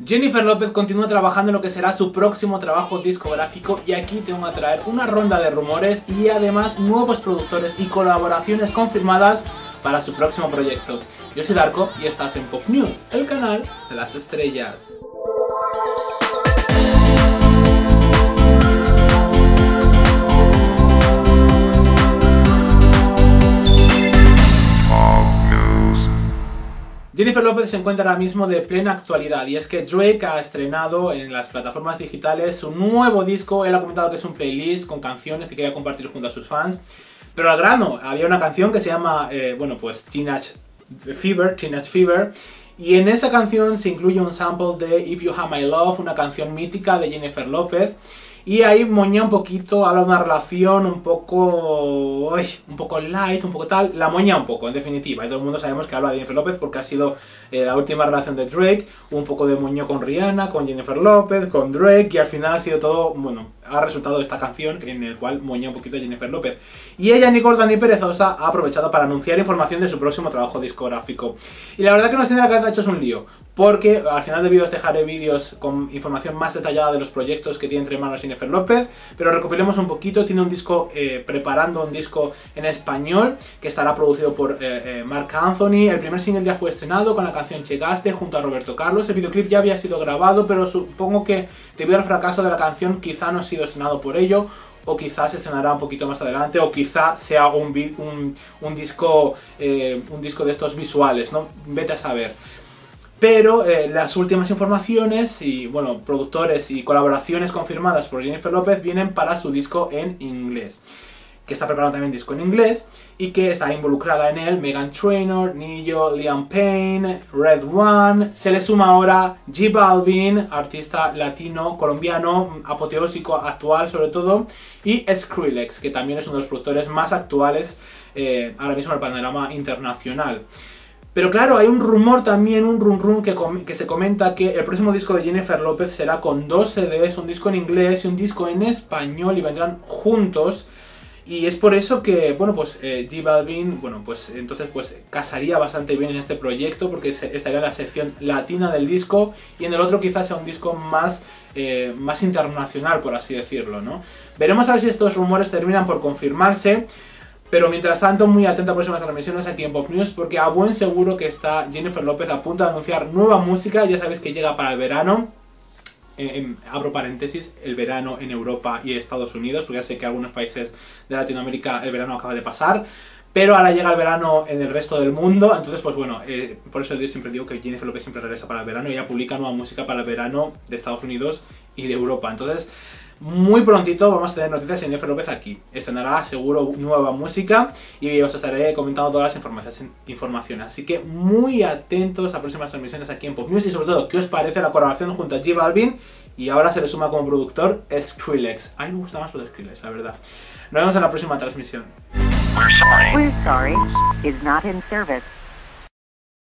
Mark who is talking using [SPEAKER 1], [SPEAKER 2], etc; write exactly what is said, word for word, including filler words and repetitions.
[SPEAKER 1] Jennifer López continúa trabajando en lo que será su próximo trabajo discográfico y aquí tengo a traer una ronda de rumores y además nuevos productores y colaboraciones confirmadas para su próximo proyecto. Yo soy Darko y estás en Pop News, el canal de las estrellas. Jennifer López se encuentra ahora mismo de plena actualidad y es que Drake ha estrenado en las plataformas digitales su nuevo disco. Él ha comentado que es un playlist con canciones que quería compartir junto a sus fans, pero al grano, había una canción que se llama, eh, bueno pues Teenage Fever, Teenage Fever, y en esa canción se incluye un sample de If You Have My Love, una canción mítica de Jennifer López. Y ahí moña un poquito, habla de una relación un poco... Uy, un poco light, un poco tal, la moña un poco, en definitiva. Y todo el mundo sabemos que habla de Jennifer López porque ha sido eh, la última relación de Drake, un poco de moño con Rihanna, con Jennifer López, con Drake, y al final ha sido todo, bueno, ha resultado esta canción en el cual moña un poquito a Jennifer López. Y ella, ni gorda ni perezosa, ha aprovechado para anunciar información de su próximo trabajo discográfico. Y la verdad que nos tiene la cabeza hecho un lío, porque al final de vídeos dejaré vídeos con información más detallada de los proyectos que tiene entre manos Jennifer López, pero recopilemos un poquito. Tiene un disco, eh, preparando un disco en español que estará producido por eh, eh, Marc Anthony. El primer single ya fue estrenado con la canción Chegaste junto a Roberto Carlos. El videoclip ya había sido grabado, pero supongo que debido al fracaso de la canción quizá no ha sido estrenado por ello, o quizás se estrenará un poquito más adelante, o quizá sea un, un, un, disco, eh, un disco de estos visuales, ¿no? Vete a saber. Pero eh, las últimas informaciones y, bueno, productores y colaboraciones confirmadas por Jennifer López vienen para su disco en inglés, que está preparando también disco en inglés y que está involucrada en él Meghan Trainor, Ne-Yo, Liam Payne, Red One. Se le suma ahora J Balvin, artista latino, colombiano, apoteósico actual sobre todo, y Skrillex, que también es uno de los productores más actuales eh, ahora mismo en el panorama internacional. Pero claro, hay un rumor también, un rum rum que, que se comenta que el próximo disco de Jennifer López será con dos C Ds, un disco en inglés y un disco en español, y vendrán juntos. Y es por eso que, bueno, pues eh, J Balvin, bueno, pues entonces pues casaría bastante bien en este proyecto, porque se, estaría en la sección latina del disco, y en el otro quizás sea un disco más, eh, más internacional, por así decirlo, ¿no? Veremos a ver si estos rumores terminan por confirmarse. Pero mientras tanto, muy atenta a próximas transmisiones aquí en Pop News, porque a buen seguro que está Jennifer López a punto de anunciar nueva música. Ya sabéis que llega para el verano. Eh, abro paréntesis, el verano en Europa y Estados Unidos, porque ya sé que en algunos países de Latinoamérica el verano acaba de pasar, pero ahora llega el verano en el resto del mundo. Entonces pues bueno, eh, por eso yo siempre digo que Jennifer López siempre regresa para el verano y ella publica nueva música para el verano de Estados Unidos y de Europa. Entonces muy prontito vamos a tener noticias de Jennifer López aquí. Estrenará seguro nueva música y os estaré comentando todas las informaciones. Así que muy atentos a próximas transmisiones aquí en Pop News, y sobre todo, ¿qué os parece la colaboración junto a J Balvin? Y ahora se le suma como productor Skrillex. A mí me gusta más lo de Skrillex, la verdad. Nos vemos en la próxima transmisión.
[SPEAKER 2] We're sorry. We're sorry. Is not in service.